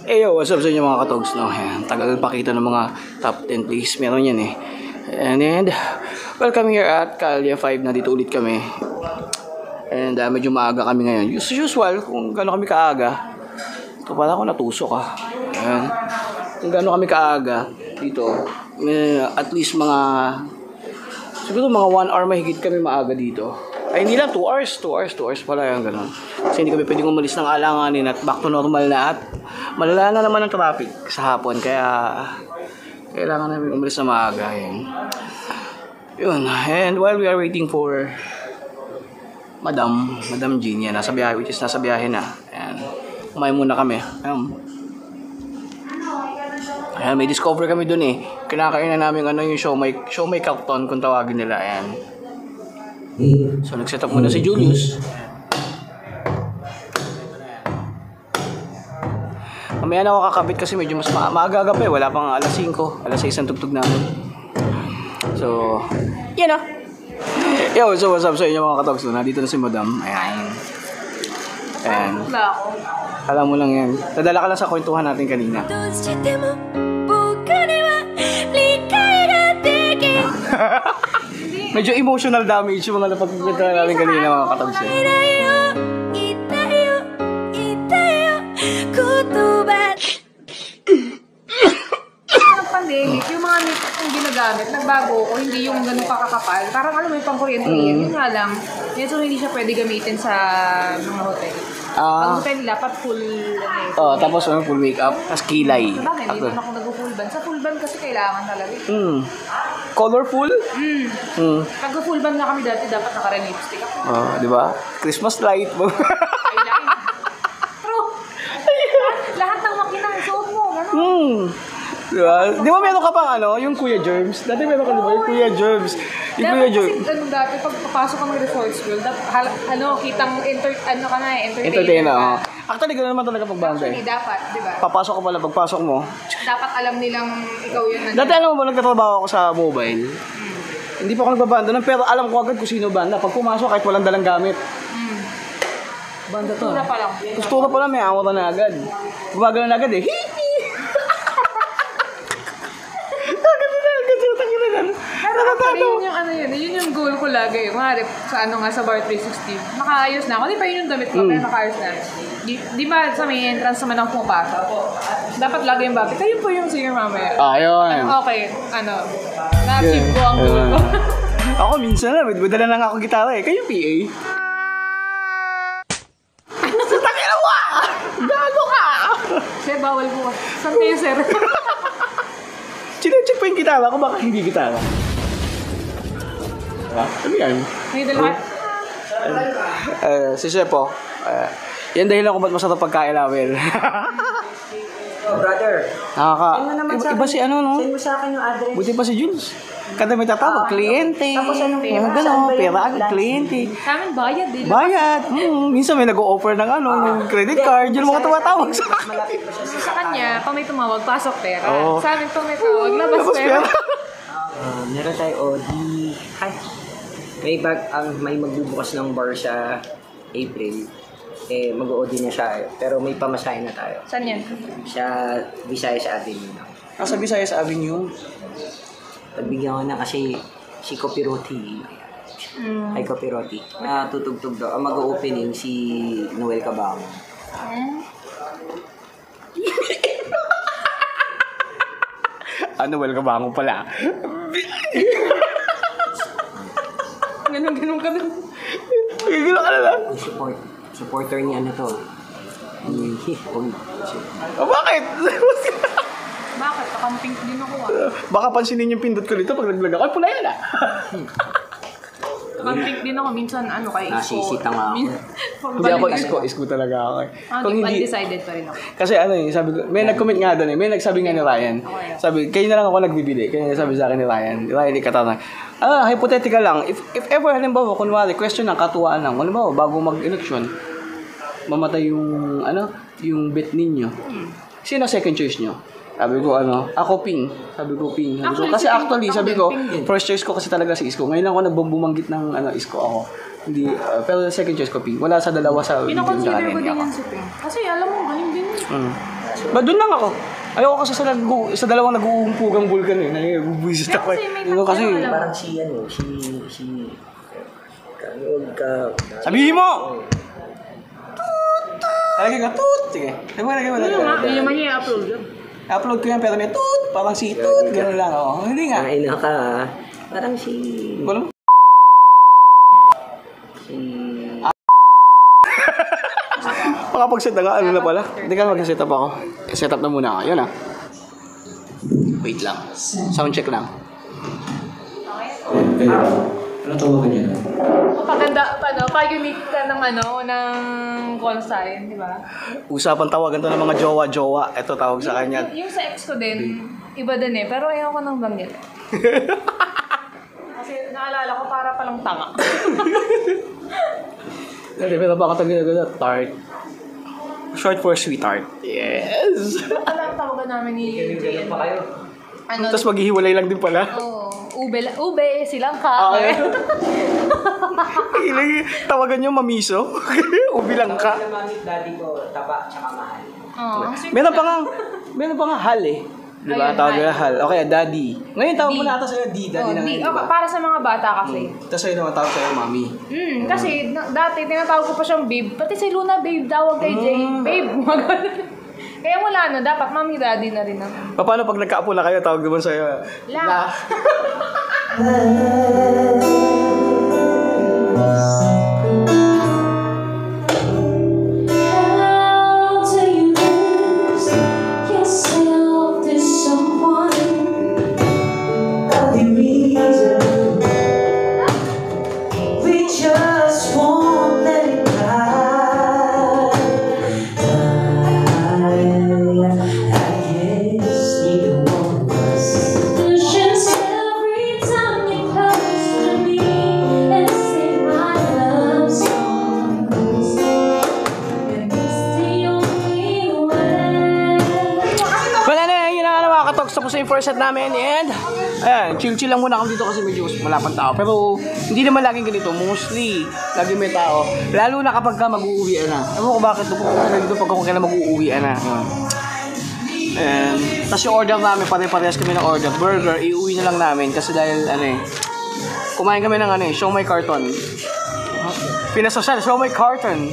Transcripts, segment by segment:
Hey yo, what's up sa inyo mga katogs, no? Ayan, tagal pakita ng mga top 10 plays. Meron yan eh. And welcome here at Kalya 5. Nandito ulit kami. And medyo maaga kami ngayon. Usual, kung gano'n kami kaaga. Ito pala ako natusok ah. Ayan. Kung gano'n kami kaaga dito. At least mga siguro mga 1 hour mahigit kami maaga dito. Ay hindi lang, 2 hours pala yung gano'n. Kasi hindi kami pwedeng umalis ng alanganin at back to normal na at malala na naman ang traffic sa hapon. Kaya kailangan namin umalis na maaga. Yun. And while we are waiting for Madam Jean, yan, nasa biyahe, which is nasa biyahe na. Ayan. Kumain muna kami. Ayan, may discover kami dun eh. Kinakain na namin yung show may Cacton kung tawagin nila. Ayan. So nag-set up muna si Julius. Mamaya na ako kakabit kasi medyo mas maaga pa eh. Wala pang alas 5. Alas 6 ang tugtog namin. So, yan ah. Yo, so what's up sa inyo mga katogs? Nandito na si Madam. Ayan. Ayan. Alam mo lang yan. Nadala ka lang sa kwentuhan natin kanina. Medyo emotional damage yung mga napagkwentuhan natin kanina mga katogs. Yung mga makeup kong ginagamit, nagbago o hindi yung ganun kakakapal. Parang alam mo yung pang-kuryente yan. Yun nga lang, so hindi siya pwede gamitin sa mga hotel. Pag hotel nila, full tapos full makeup, tapos kilay. Bakit? Hindi naman ako nag-full band. Sa full band kasi kailangan talaga. Colorful? Pag full band na kami dati, dapat naka-lipstick ako. Di ba? Christmas light. True. Lahat ng makina, suot mo. Diba? Di ba meron ka pang yung Kuya Germs? Dati meron ka diba yung Kuya Germs? Yung Kuya Germs. Kasi dati, pag papasok ka ng resort school, kitang entertainer. Actually, gano'n naman talaga pag banda eh. Dapat, di ba? Papasok ka pala, pagpasok mo. Dapat alam nilang ikaw yun. Dati alam mo ba, nagtatrabaho ako sa mobile. Hindi pa ako nagbabanda nun, pero alam ko agad kung sino banda. Pag pumasok, kahit walang dalang gamit. Banda to. Kustura pa lang. Kustura pa lang, may awa na agad. Gumagano na agad eh. Yun yung goal ko lagi. Kumari, sa Bar 360, nakaayos na ako. Di pa yun yung damit ko, pero nakaayos na. Di ba sa may entrance naman ako pumapasok? Dapat lagi yung bakit. Kayo po yung singer mamaya. Ayun. Okay, na-achieve ko ang goal ko. Ako minsan na, madala lang ako gitara eh. Kayo PA. Sutangin na mo! Gago ka! Sir, bawal po. Saan kayo, sir? Chinecheck pa yung gitara ko, baka hindi gitara. Ano yan? May dalawa. Si Shepo, yan dahilan kung ba't masarap pagkain namin. Brother, Iba si no? send mo sa akin yung address. Buti pa si Jules. Kada may tatawag, kliyente. Tapos anong pera? Pera agad, kliyente. Sa amin, bayad din. Bayad. Minsan may nag-o-offer ng yung credit card. Yun mga tumatawag sa Sa kanya, pag may tumawag, pasok pera. Oo. Sa amin, pag may tawag, labas pera. Meron tayo Odi. Hi. May magbubukas ng bar sa April. Mag-o-OD na siya. Pero may pamasahe na tayo. Saan yan? Sa Visayas Avenue. Nasa Visayas Avenue. Pagbigyan ko na kasi si Copiroti. Hi Copiroti. Tutugtog daw. Ang mag-opening si Noel Cabang. Noel Cabang pala. Ganun ka din. Gigilo ka na lang. Supporter niya to. Bakit? Bakit? Kakamping din ako Baka pansinin yung pindot ko dito pag nag-vlog ako. Ay, pula yan ah. Kakamping din ako. Minsan, kay Isko. Nasisita nga ako. Hindi ako isko talaga ako. Undecided pa rin ako. Kasi sabi ko, may nag-comment nga doon eh. May nagsabi nga ni Ryan. Sabi, kayo na lang ako nagbibili. Kaya sabi sa akin ni Ryan. Ryan, ikatanong. Hypothetical lang. If ever, halimbawa, kunwari, question ng katuwaan lang. Halimbawa, bago mag-election, mamatay yung bet ninyo. Sino second choice nyo? Sabi ko, ako Ping. Sabi ko, Ping. Kasi actually, sabi ko, first choice ko kasi talaga si Isko. Ngayon lang ako nagbumanggit ng Isko ako. Hindi, pero second choice ko Ping. Wala sa dalawa sa video Pinakonsider ko din yan si Ping. Kasi alam mo, galing din. Kaso Ba, doon lang ako. Ayoko kasi sa dalawang nag-uumpugang vulkan eh. Nag-ubuisit ako eh. Kasi may Yun kasi, tatlo, alam. Parang sabihin mo! Lagi ka, toot! Sige. Lagi mo. Hindi naman niya i-upload yun. Upload ko yan pero may toot! Parang si toot! Gano'n lang ako. Hindi nga. Kain na ka, ah. Parang Wala mo. Makapag-set na nga, ano na pala? Hindi ka mag-set up ako. Set up na muna ako. Yun ah. Wait lang. Sound check lang. Ano tawagan niya? Paganda, pag-unique ka ng ng call sign, di ba? Usapan tawagan to ng mga jowa-jowa. Ito tawag sa kanya. Yung sa ex ko din, iba din eh. Pero ayaw ko nang banggit. Kasi naalala ko para palang tanga. Hindi, pero baka tagin tart. Short for sweetheart. Yes! Alam tawagan namin ni JN. Tapos maghihiwalay lang din pala. Oo. Ube, silang ka. Okay. Tawagan nyo mamiso. Ubi lang ka. Namamit daddy ko, taba, tsaka mahal. Oo. Meron pa nga hal eh. Di ba? Ayun, Tawag hal. na hal. Okay, daddy. Ngayon tawag mo D. na ata sa'yo D. Daddy na ngayon, di ba? Para sa mga bata kasi. Tapos sa'yo naman tawag sa'yo mami. Kasi dati tinatawag ko pa siyang babe. Pati si Luna babe, tawag kay Jay. Babe, mga ganun. Kaya wala na, dapat mami daddy na rin ako. Paano pag nagkaapo na kayo, tawag naman sa'yo? La. How do you lose yourself to someone? The reason we just won't let it die. I guess neither one of us. Just every time you close to me and sing my love songs, and it's the only way. Wala na, yun na nga mga katoks. Tapos na yung first set namin. And, ayan, chill-chill lang muna kami dito kasi medyo wala pang tao. Pero, hindi naman laging ganito. Mostly, lagi may tao. Lalo na kapag ka mag-uuwian na. Ewan ko bakit doon na dito pag kailan mag-uuwian na. And, tapos yung order namin, pare-parehas kami ng order. Burger, iuwi na lang namin. Kasi dahil, kumain kami ng show my carton. Pinasosal, show my carton.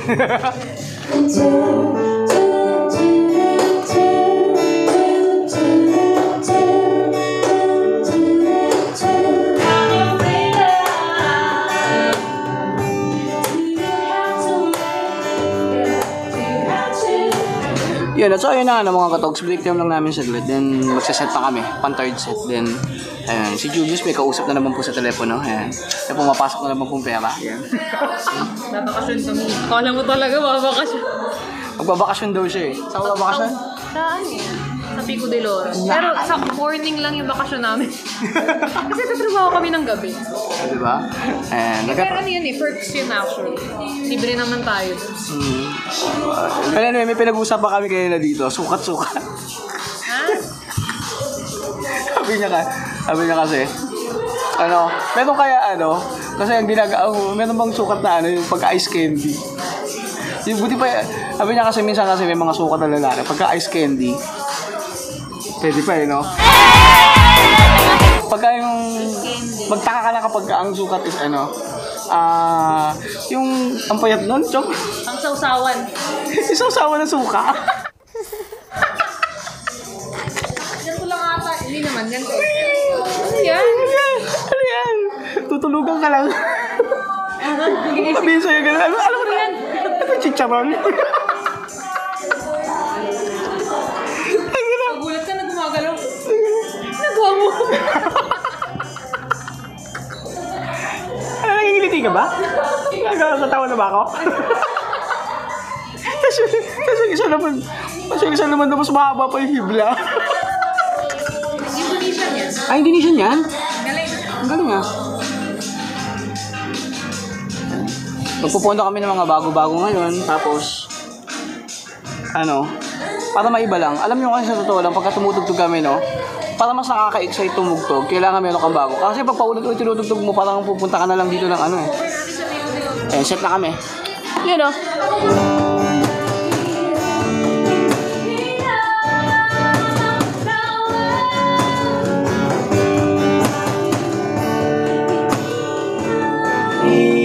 Yun, so ayun na mga katogs, break time lang namin saglit. Then magsaset pa kami, pan third set. Then, ayan, si Julius may kausap na naman po sa telepono. Ayan, may pumapasok na naman pong pera. Ayan. Babakasyon kami. Kala mo talaga babakasyon. Magbabakasyon daw siya eh. Saan ka babakasyon? Saan eh? Sa Pico de Loro. Pero sa morning lang yung bakasyon namin. Kasi tatrabaho kami ng gabi. Diba? Ayan, Pero ano yun eh, perks yun actually. Libre naman tayo. Pero anyway, may pinag-uusapan kami kanina dito. Sukat-sukat. Ha? Sabi niya kasi, meron kaya kasi ang meron bang sukat na yung pagka-ice candy. Yung buti pa, sabi niya kasi minsan kasi may mga sukat na lalaki. Pagka-ice candy, pwede pa no? Pagka yung, magtaka ka na kapag ang sukat is yung, ang payat nun, chok. Ang sausawan. Isang sawa ng suka. Ganito lang ata. Hindi naman, ganito. Ano yan? Ano yan? Tutulugan ka lang. Sabihin sa'yo gano'n. Alam mo na yan? Ano chicharon? Nagulat ka na gumagalaw. Nagawa mo. Nangingiliti ka ba? Nagkakatawa na ba ako? Kasi yung isa naman mas mahaba pa yung hibla. Indonesian yan. Indonesian yan? Galing. Ang galing ah. Magpupunta kami ng mga bago-bago ngayon. Tapos, para maiba lang. Alam nyo kasi sa totoo lang, pagka tumutugtog kami, para mas nakaka-excite tumugtog, kailangan meron kang bago. Kasi pag paulit-ulit tinutugtog mo, parang pupunta ka na lang dito ng set na kami. Yun me.